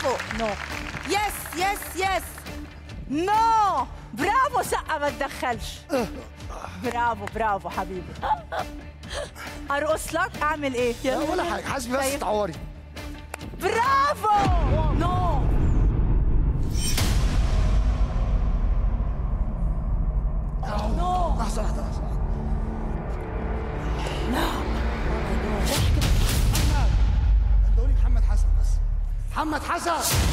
برافو. نو. يس يس يس. نو. برافو سقا ما تدخلش. برافو برافو حبيبي. ارقص لك اعمل ايه؟ لا ولا حاجه، حاسبي بس طيب. تعوري. برافو. نو. نو. لحظه واحده لحظه واحده. ادوني محمد حسن بس. محمد حسن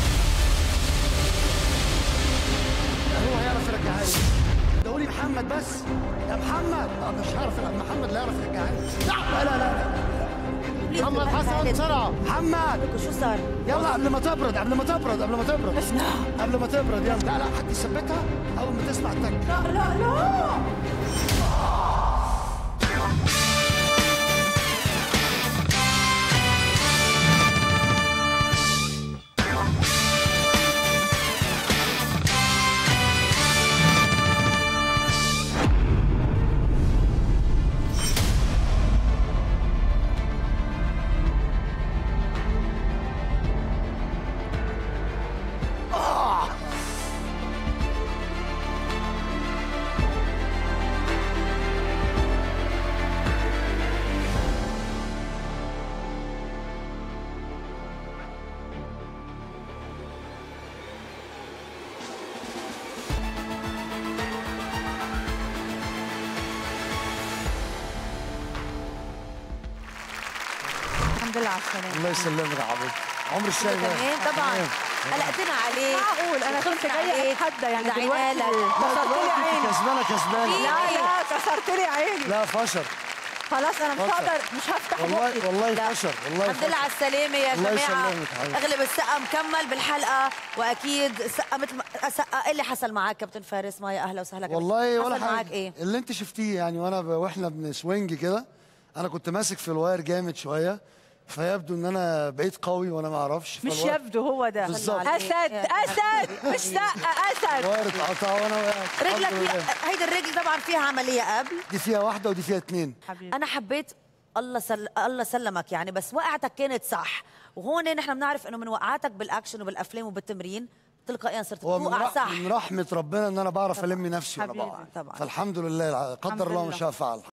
هو هيعرف يرجعها لي. ادوني محمد بس يا محمد. مش هعرف. محمد لا يعرف يرجعها لي. لا لا لا محمد حسن بسرعه. محمد شو صار؟ يلا قبل ما تبرد قبل ما تبرد قبل ما تبرد قبل ما تبرد يلا. لا لا حد يثبتها اول ما تسمع التك. لا لا لا. الحمد لله على السلامة. الله يسلمك يا حبيبي. عمر الشاي كمان طبعا قلقتنا عليك. معقول انا كنت جايه اتحدى يعني دلوقتي كسرت لي عيني. كسبانه كسبانه. لا لا كسرت لي عيني. لا فشر. خلاص انا مش فشر. هقدر مش هفتح والله بقي. والله فشر والله. الحمد لله على السلامة يا الله جماعة. يسلمك حبيبي. اغلب السقا مكمل بالحلقة، واكيد السقا مثل ما سقا. ايه اللي حصل معك كابتن فارس؟ ما يا اهلا وسهلا. والله ولا حصل حاجه. معك ايه؟ اللي انت شفتيه يعني واحنا بنسوينج كده، انا كنت ماسك في الواير جامد شويه، فيبدو ان انا بقيت قوي وانا ما اعرفش. مش يبدو هو ده. بالظبط. اسد اسد مش سقا اسد. الواير اتقطع وانا وقعت. رجلك الحمد لله. هيدي الرجل طبعا فيها عملية قبل. دي فيها واحده ودي فيها اتنين. حبيبي انا حبيت الله سلمك يعني، بس وقعتك كانت صح. وهون نحن بنعرف انه من وقعاتك بالاكشن وبالافلام وبالتمرين تلقائيا صرت هو توقع صح. من رحمه ربنا ان انا بعرف الم نفسي وانا حبيبي. بقع. طبعا فالحمد لله قدر الله ما لله. شاء فعل.